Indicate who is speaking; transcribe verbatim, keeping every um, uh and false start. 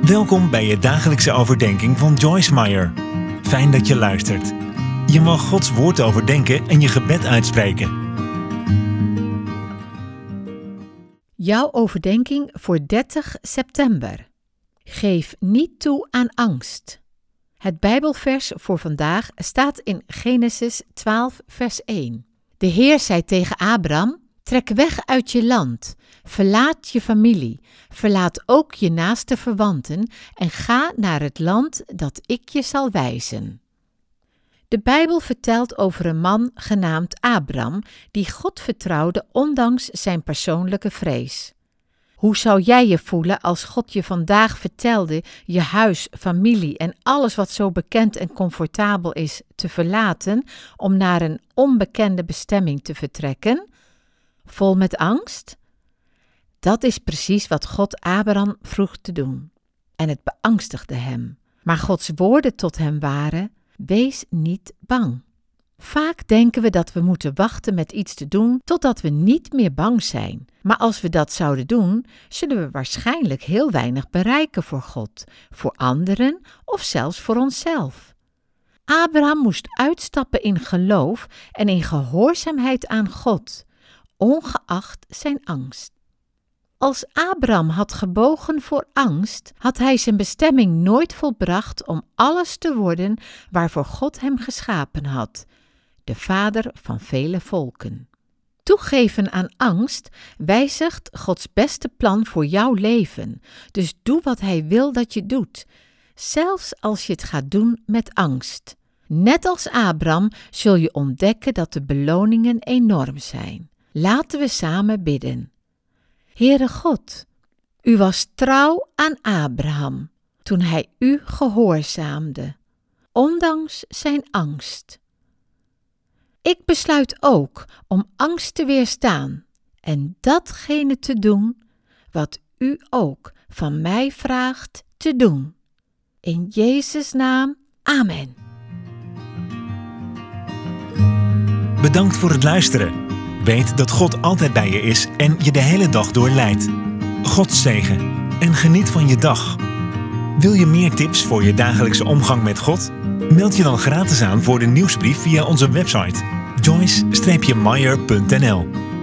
Speaker 1: Welkom bij je dagelijkse overdenking van Joyce Meyer. Fijn dat je luistert. Je mag Gods woord overdenken en je gebed uitspreken.
Speaker 2: Jouw overdenking voor dertig september. Geef niet toe aan angst. Het Bijbelvers voor vandaag staat in Genesis twaalf vers één. De Heer zei tegen Abraham: trek weg uit je land, verlaat je familie, verlaat ook je naaste verwanten en ga naar het land dat ik je zal wijzen. De Bijbel vertelt over een man genaamd Abraham die God vertrouwde ondanks zijn persoonlijke vrees. Hoe zou jij je voelen als God je vandaag vertelde je huis, familie en alles wat zo bekend en comfortabel is te verlaten om naar een onbekende bestemming te vertrekken? Vol met angst? Dat is precies wat God Abraham vroeg te doen. En het beangstigde hem. Maar Gods woorden tot hem waren: wees niet bang. Vaak denken we dat we moeten wachten met iets te doen totdat we niet meer bang zijn. Maar als we dat zouden doen, zullen we waarschijnlijk heel weinig bereiken voor God, voor anderen of zelfs voor onszelf. Abraham moest uitstappen in geloof en in gehoorzaamheid aan God, ongeacht zijn angst. Als Abraham had gebogen voor angst, had hij zijn bestemming nooit volbracht om alles te worden waarvoor God hem geschapen had, de vader van vele volken. Toegeven aan angst wijzigt Gods beste plan voor jouw leven, dus doe wat Hij wil dat je doet, zelfs als je het gaat doen met angst. Net als Abraham zul je ontdekken dat de beloningen enorm zijn. Laten we samen bidden. Heere God, U was trouw aan Abraham toen hij U gehoorzaamde, ondanks zijn angst. Ik besluit ook om angst te weerstaan en datgene te doen wat U ook van mij vraagt te doen. In Jezus' naam, amen.
Speaker 1: Bedankt voor het luisteren. Weet dat God altijd bij je is en je de hele dag door leidt. God zegen en geniet van je dag. Wil je meer tips voor je dagelijkse omgang met God? Meld je dan gratis aan voor de nieuwsbrief via onze website joyce dash meyer punt n l.